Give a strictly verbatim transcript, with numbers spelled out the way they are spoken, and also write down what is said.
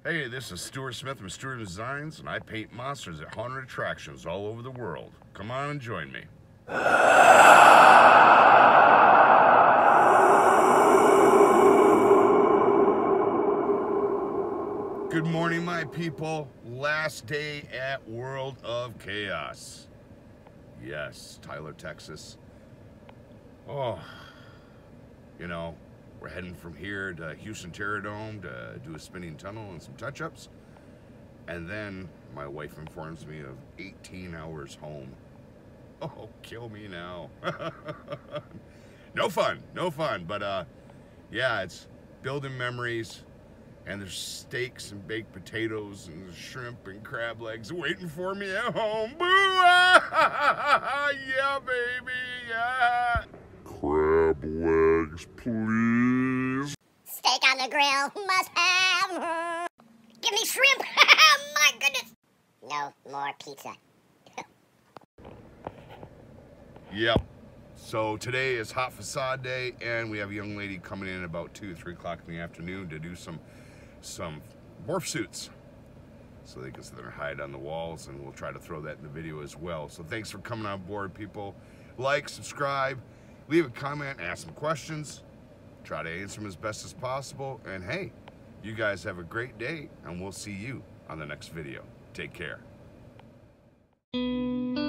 Hey, this is Stuart Smith from Stuart Designs, and I paint monsters at haunted attractions all over the world. Come on and join me. Good morning, my people. Last day at World of Chaos. Yes, Tyler, Texas. Oh, you know, we're heading from here to Houston Terradome to do a spinning tunnel and some touch-ups. And then my wife informs me of eighteen hours home. Oh, kill me now. No fun, no fun. But uh, yeah, it's building memories. And there's steaks and baked potatoes and shrimp and crab legs waiting for me at home. Boo! Yeah, baby, yeah. Crab legs, please. Steak on the grill, must have. Give me shrimp. My goodness. No more pizza. Yep. So today is hot facade day, and we have a young lady coming in about two, three o'clock in the afternoon to do some some morph suits, so they can sit there and hide on the walls, and we'll try to throw that in the video as well. So thanks for coming on board, people. Like, subscribe, leave a comment, ask some questions, try to answer them as best as possible, and hey, you guys have a great day, and we'll see you on the next video. Take care.